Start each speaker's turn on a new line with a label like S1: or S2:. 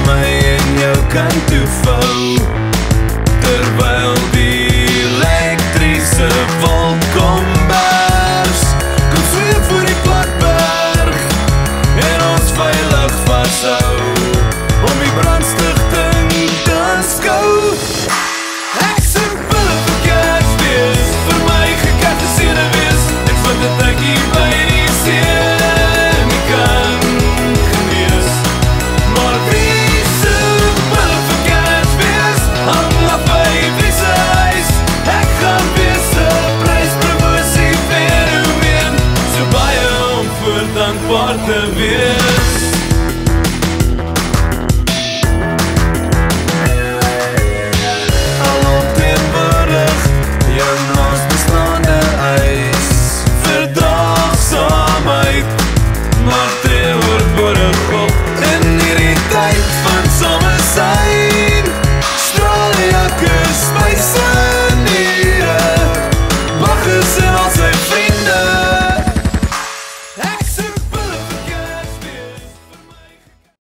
S1: my in jou kan toevou, terwyl die elektriese wolk kom bers. Kom zweef voor die platberg en ons veilig vashou om die brandstigting te aanskou. Ek se pille vir Kersfees, vir my gekatteseerde wees. Ek vind dit ek hier by die see nie kan genees. Maar wie se pille vir Kersfees, hang af by wie se huis. Ek gaan wees 'n pryspromosie fenomeen, so baie om voor dankbaar te wees. Alomteenwoordig jou naastbestaande eis, verdraagsaamheid, maar tegenwoordig op in hierdie tyd